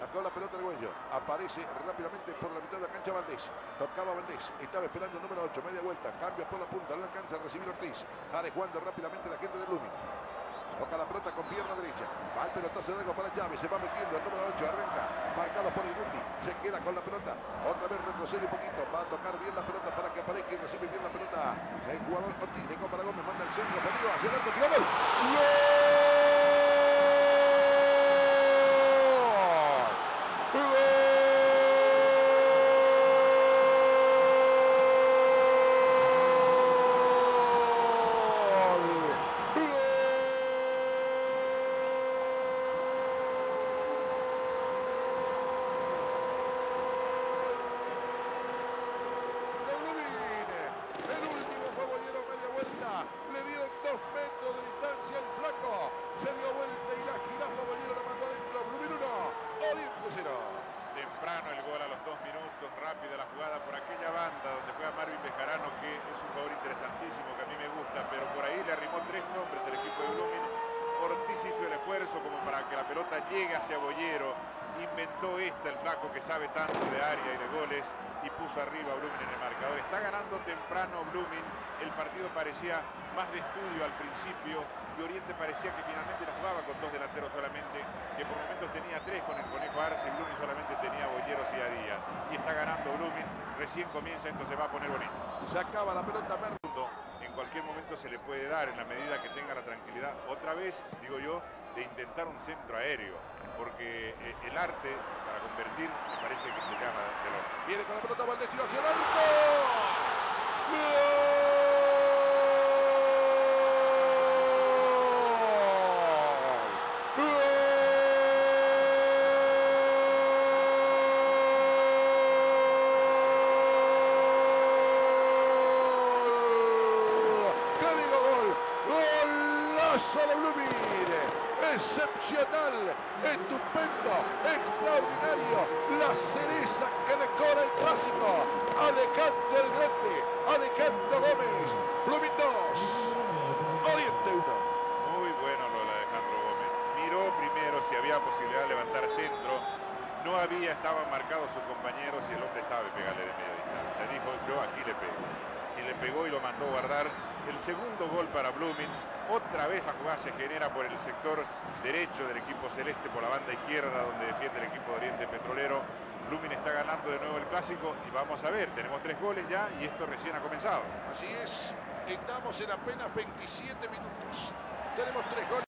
Sacó la pelota el Güello. Aparece rápidamente por la mitad de la cancha Valdés. Tocaba Valdés. Estaba esperando el número 8. Media vuelta. Cambia por la punta. No alcanza a recibir Ortiz. Jare jugando rápidamente la gente de Blooming. Toca la pelota con pierna derecha. Va el pelotazo largo para Chávez. Se va metiendo el número 8. Arranca. Marcado por Inuti. Se queda con la pelota. Otra vez retrocede un poquito. Va a tocar bien la pelota para que aparezca y recibe bien la pelota. El jugador Ortiz de Copa Gómez manda el centro. Peligro hacia el arco. ¡Gol! ¡Gol! Le dieron 2 metros de distancia el flaco. Se dio vuelta y la jirafa Bollero la mandó adentro. Blooming 1, Oriente 0. Temprano el gol a los 2 minutos. Rápida la jugada por aquella banda donde juega Marvin Bejarano, que es un jugador interesantísimo, que a mí me gusta, pero por ahí le arrimó 3 hombres el equipo de Blooming. Ortiz hizo el esfuerzo como para que la pelota llegue hacia Bollero. Inventó el flaco que sabe tanto de área y de goles, y puso arriba a Blooming en el marcador. Está ganando temprano Blooming. El partido parecía más de estudio al principio y Oriente parecía que finalmente la jugaba con 2 delanteros solamente, que por momentos tenía 3 con el Conejo Arce, y Blooming solamente tenía Bolleros y a Díaz. Y está ganando Blooming. Recién comienza, esto se va a poner bonito. Sacaba la pelota Merlo. En cualquier momento se le puede dar, en la medida que tenga la tranquilidad, otra vez, digo yo, de intentar un centro aéreo, porque el arte para convertir me parece que se llama del hombre. Viene con la pelota Valdés, tiro hacia el arco. Solo Blooming, excepcional, estupendo, extraordinario, la cereza que decora el clásico. Alejandro el Grande, Alejandro Gómez, Blooming 2, Oriente 1. Muy bueno lo de Alejandro Gómez. Miró primero si había posibilidad de levantar centro. No había, estaban marcados sus compañeros y el hombre sabe pegarle de media distancia. Dijo, yo aquí le pego. Y le pegó y lo mandó guardar. El segundo gol para Blooming. Otra vez la jugada se genera por el sector derecho del equipo celeste, por la banda izquierda donde defiende el equipo de Oriente Petrolero. Blooming está ganando de nuevo el clásico y vamos a ver, tenemos 3 goles ya y esto recién ha comenzado. Así es, estamos en apenas 27 minutos. Tenemos 3 goles.